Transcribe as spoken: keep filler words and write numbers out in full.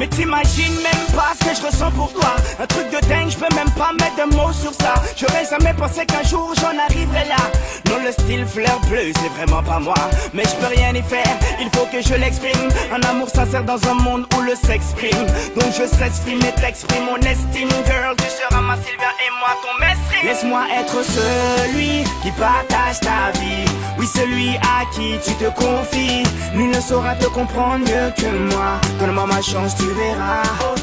Mais t'imagines même pas ce que je ressens pour toi. Un truc de dingue, je peux même pas mettre de mots sur ça. J'aurais jamais pensé qu'un jour j'en arriverais là. Non, le style fleur bleue, c'est vraiment pas moi. Mais je peux rien y faire, il faut que je l'exprime. Un amour sincère dans un monde où le sexe prime. Donc je s'exprime et t'exprime mon estime. Girl, tu seras ma Sylvia et moi ton mestre. Laisse-moi être celui qui partage ta vie. Oui, celui à qui tu te confies. Nul ne saura te comprendre mieux que moi. Donne-moi ma chance, tu verras.